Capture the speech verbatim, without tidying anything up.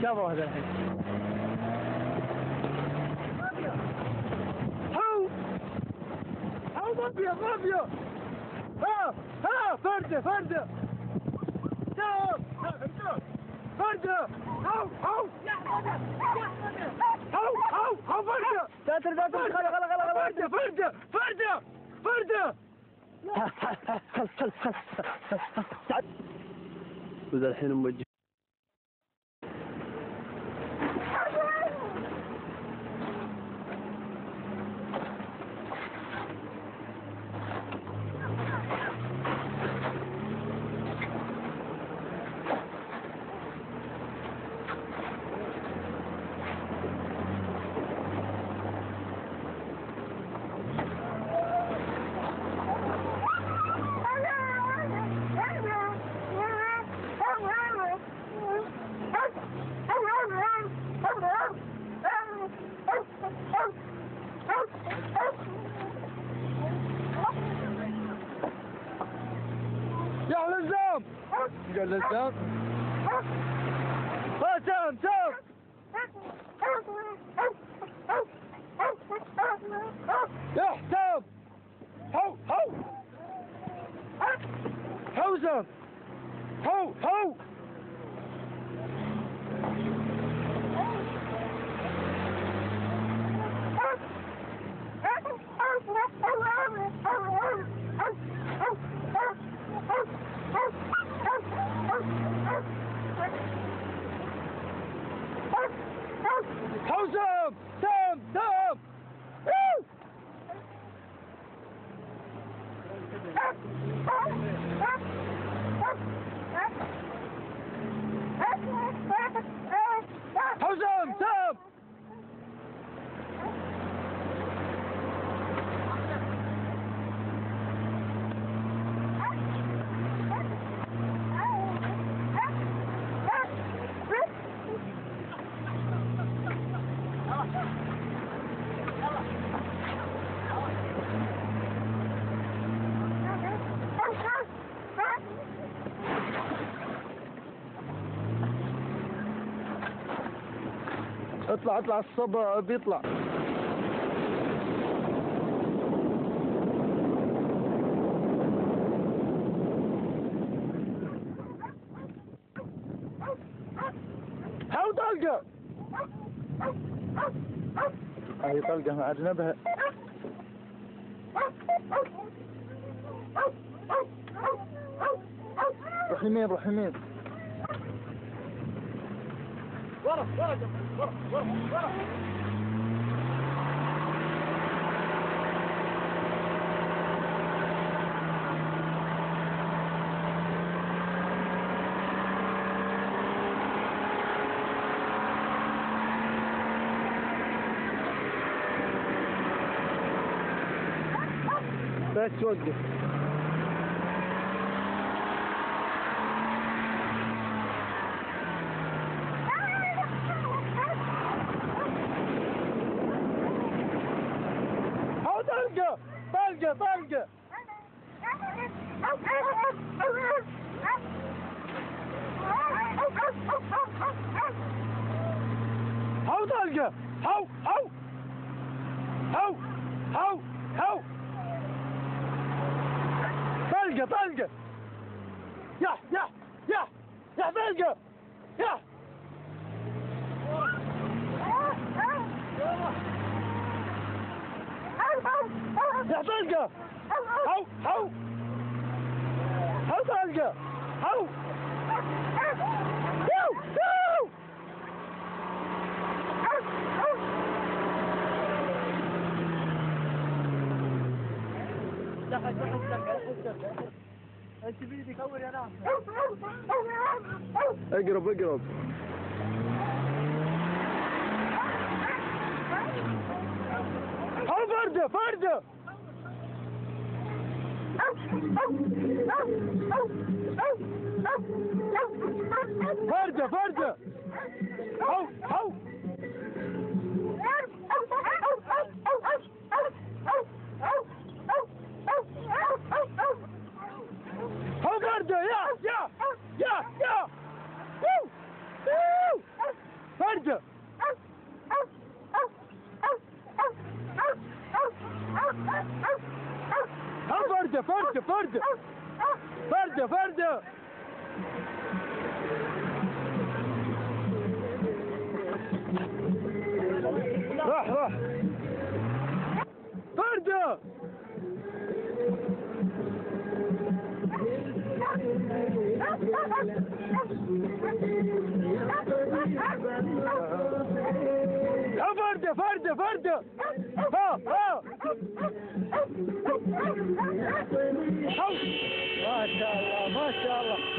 شافوا هذا الحين. هو هو مافيا مافيا. ها ها فردة فردة. شوف فردة. هو هو هو هو هو فردة. ساتر ساتر غلا غلا غلا غلا. فردة فردة فردة فردة. خلص خلص خلص. وذا الحين موجه. يا لزام قال لزام. ها سام سام. يا حسام. هو هو هو سام. هو هو هو سام سام سام. هو سام سام. اطلع اطلع الصبا بيطلع. هاو طلقة. هاي طلقة مع أجنبها. روح يمين روح يمين. ورا ورا ورا ورا ورا. بس وقف. طلقة طلقة طلقة. هاو طلقة. هاو هاو هاو هاو هاو طلقة طلقة. يا يا يا يا طلقة يا. يا طلقة. هاو هاو هاو طلقة. هاو هاو هاو. دخل دخل دخل دخل. انت بيدي كور يا ناس. اقرب اقرب. هاو فردة فردة. فردة فردة. هاو هاو هاو فردة. يا يا يا يا. فرده ها فرده فرده فرده فرده فرده راح راح فرده ها فرده فرده فرده ها ها ما شاء الله ما شاء الله